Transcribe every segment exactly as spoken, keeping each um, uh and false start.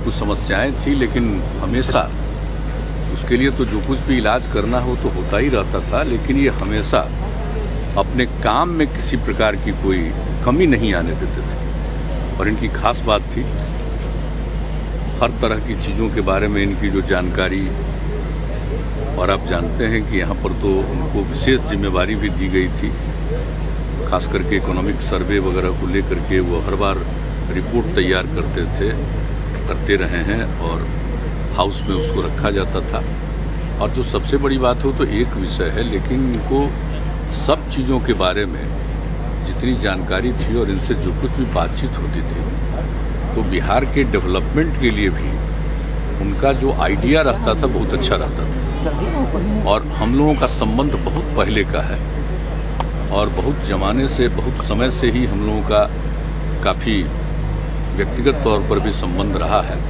कुछ समस्याएं थी, लेकिन हमेशा उसके लिए तो जो कुछ भी इलाज करना हो तो होता ही रहता था, लेकिन ये हमेशा अपने काम में किसी प्रकार की कोई कमी नहीं आने देते थे। और इनकी खास बात थी, हर तरह की चीज़ों के बारे में इनकी जो जानकारी, और आप जानते हैं कि यहाँ पर तो उनको विशेष जिम्मेवारी भी दी गई थी, खास करके इकोनॉमिक सर्वे वगैरह को लेकर के वो हर बार रिपोर्ट तैयार करते थे, करते रहे हैं और हाउस में उसको रखा जाता था। और जो सबसे बड़ी बात हो तो एक विषय है, लेकिन इनको सब चीज़ों के बारे में जितनी जानकारी थी और इनसे जो कुछ भी बातचीत होती थी, तो बिहार के डेवलपमेंट के लिए भी उनका जो आइडिया रहता था बहुत अच्छा रहता था। और हम लोगों का संबंध बहुत पहले का है और बहुत ज़माने से, बहुत समय से ही हम लोगों का काफ़ी व्यक्तिगत तौर पर भी संबंध रहा है।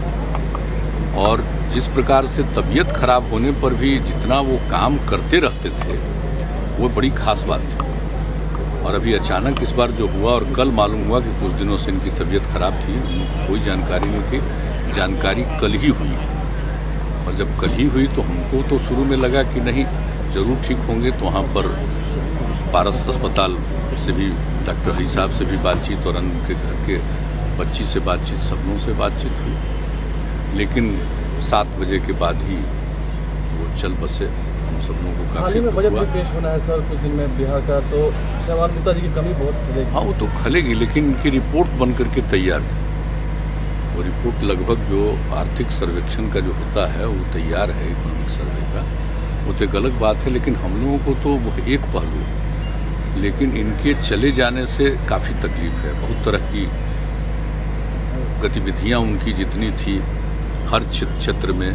और जिस प्रकार से तबीयत खराब होने पर भी जितना वो काम करते रहते थे, वो बड़ी खास बात थी। और अभी अचानक इस बार जो हुआ, और कल मालूम हुआ कि कुछ दिनों से इनकी तबीयत खराब थी, कोई जानकारी नहीं थी, जानकारी कल ही हुई। और जब कल ही हुई तो हमको तो शुरू में लगा कि नहीं, जरूर ठीक होंगे। तो वहाँ पर पारस अस्पताल से भी डॉक्टर हरी साहब से भी बातचीत और उनके घर के बच्ची से बातचीत, सबनों से बातचीत हुई, लेकिन सात बजे के बाद ही वो चल बसे। हम सब लोगों को काफी में बजट भी पेश होना है सर कुछ दिन में बिहार का, तो शहबाज गुप्ता जी की कमी बहुत खलेगी। हाँ, वो तो खलेगी, लेकिन इनकी रिपोर्ट बन करके तैयार थी। वो रिपोर्ट लगभग जो आर्थिक सर्वेक्षण का जो होता है वो तैयार है, इकोनॉमिक सर्वे का, वो तो एक अलग बात है। लेकिन हम लोगों को तो वो एक पहलू, लेकिन इनके चले जाने से काफ़ी तकलीफ है। बहुत तरह की गतिविधियां उनकी जितनी थी, हर क्षेत्र में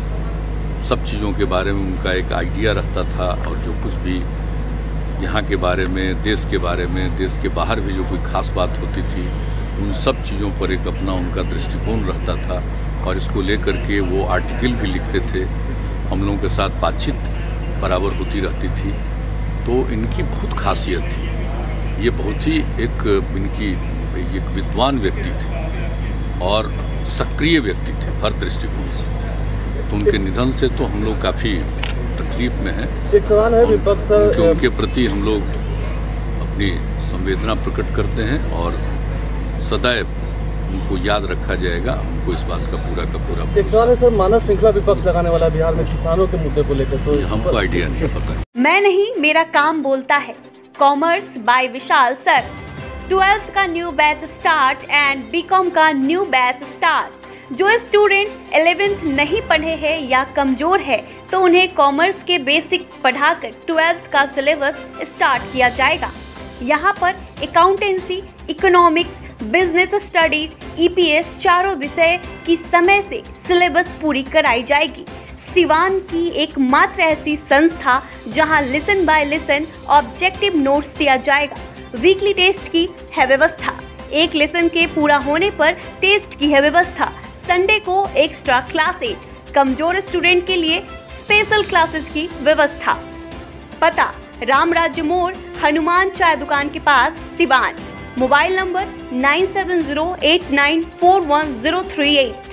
सब चीज़ों के बारे में उनका एक आइडिया रहता था। और जो कुछ भी यहाँ के बारे में, देश के बारे में, देश के बाहर भी जो कोई खास बात होती थी, उन सब चीज़ों पर एक अपना उनका दृष्टिकोण रहता था। और इसको लेकर के वो आर्टिकल भी लिखते थे, हम लोगों के साथ बातचीत बराबर होती रहती थी। तो इनकी बहुत खासियत थी, ये बहुत ही एक इनकी एक विद्वान व्यक्ति थे और सक्रिय व्यक्ति थे हर दृष्टिकोण से। तो उनके निधन से तो हम लोग काफ़ी तकलीफ में हैं। एक सवाल है विपक्ष सर, उनके प्रति हम लोग अपनी संवेदना प्रकट करते हैं और सदैव उनको याद रखा जाएगा। हमको इस बात का पूरा का पूरा एक सवाल है सर, मानव श्रृंखला विपक्ष लगाने वाला बिहार में किसानों के मुद्दे को लेकर, तो हमको आइडिया नहीं पता। मैं नहीं, मेरा काम बोलता है। Commerce by Vishal sir. Twelfth का new batch start and B Com का न्यू बैच स्टार्ट। जो स्टूडेंट इलेवेंथ नहीं पढ़े हैं या कमजोर है तो उन्हें कॉमर्स के बेसिक पढ़ाकर ट्वेल्थ का सिलेबस स्टार्ट किया जाएगा। यहाँ पर accountancy, economics, business studies, EPS चारों विषय की समय से सिलेबस पूरी कराई जाएगी। सिवान की एकमात्र ऐसी संस्था जहां lesson by lesson objective notes दिया जाएगा। वीकली टेस्ट की है व्यवस्था। एक लेसन के पूरा होने पर टेस्ट की है व्यवस्था। संडे को एक्स्ट्रा क्लासेज, कमजोर स्टूडेंट के लिए स्पेशल क्लासेज की व्यवस्था। पता राम राज्य मोड़, हनुमान चाय दुकान के पास, Siwan. Mobile number nine seven zero eight nine four one zero three eight.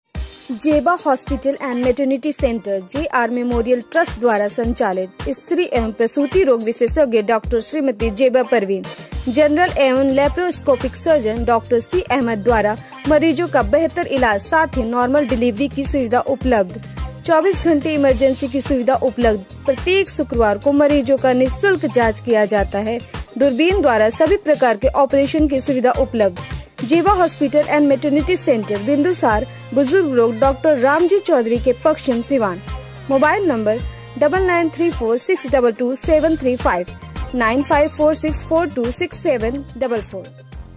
Zeba hospital and maternity centre J R memorial trust द्वारा संचालित स्त्री एवं प्रसूति रोग विशेषज्ञ डॉक्टर श्रीमती जेबा परवीन, जनरल एवं laparoscopic surgeon doctor C Ahmad द्वारा मरीजों का बेहतर इलाज, साथ ही नॉर्मल डिलीवरी की सुविधा उपलब्ध। चौबीस घंटे इमरजेंसी की सुविधा उपलब्ध। प्रत्येक शुक्रवार को मरीजों का निःशुल्क जांच किया जाता है। दूरबीन द्वारा सभी प्रकार के ऑपरेशन की सुविधा उपलब्ध। Zeba hospital and maternity centre, Bindusar, बुजुर्ग रोड, डॉक्टर रामजी चौधरी के पश्चिम, Siwan. Mobile number double nine three four six double two seven three five, nine five four six four two six seven double four.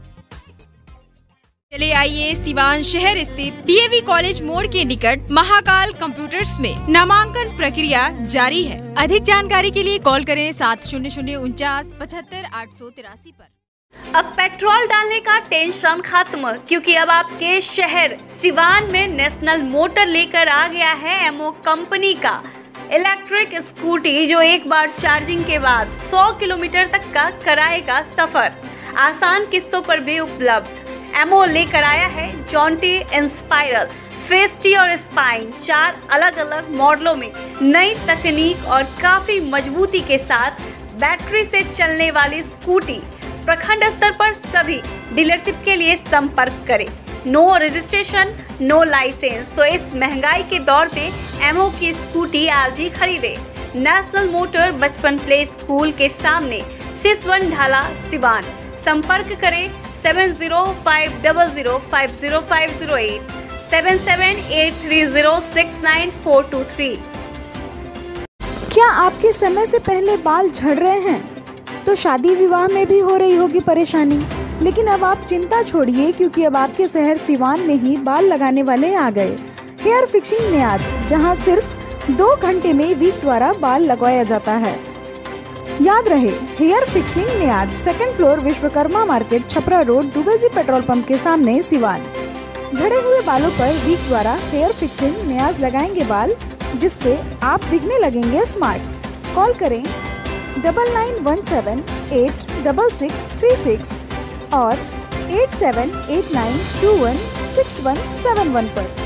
चले आइए सिवान शहर स्थित डीएवी कॉलेज मोड़ के निकट महाकाल कंप्यूटर्स में नामांकन प्रक्रिया जारी है। अधिक जानकारी के लिए कॉल करें सात शून्य शून्य उनचास पचहत्तर आठ सौ तिरासी पर। अब पेट्रोल डालने का टेंशन खत्म, क्योंकि अब आपके शहर सिवान में नेशनल मोटर लेकर आ गया है एमओ कंपनी का इलेक्ट्रिक स्कूटी, जो एक बार चार्जिंग के बाद सौ किलोमीटर तक का कराएगा सफर। आसान किस्तों पर भी उपलब्ध। एमओ लेकर आया है जॉन्टी इंस्पायरल फेस्टी और स्पाइन, चार अलग अलग मॉडलों में नई तकनीक और काफी मजबूती के साथ बैटरी से चलने वाली स्कूटी। प्रखंड स्तर पर सभी डीलरशिप के लिए संपर्क करें। No registration, no licence. तो इस महंगाई के दौर पे एमओ की स्कूटी आज ही खरीदे। National motor Bachpan play school के सामने, सिसवन ढाला, सिवान। संपर्क करें seven zero five zero zero five zero five zero eight, seven seven eight three zero six nine four two three. क्या आपके समय से पहले बाल झड़ रहे हैं? तो शादी विवाह में भी हो रही होगी परेशानी। लेकिन अब आप चिंता छोड़िए, क्योंकि अब आपके शहर सिवान में ही बाल लगाने वाले आ गए। हेयर फिक्सिंग नियाज, जहां सिर्फ दो घंटे में वीक द्वारा बाल लगवाया जाता है। याद रहे, hair fixing Niyaz, second floor, Vishwakarma market, Chhapra road, Dubey ji petrol pump के सामने, सिवान। झड़े हुए बालों पर वीक द्वारा हेयर फिक्सिंग नियाज लगाएंगे बाल, जिससे आप दिखने लगेंगे स्मार्ट। कॉल करें double nine one seven eight double six three six और eight seven eight nine two one six one seven one पर।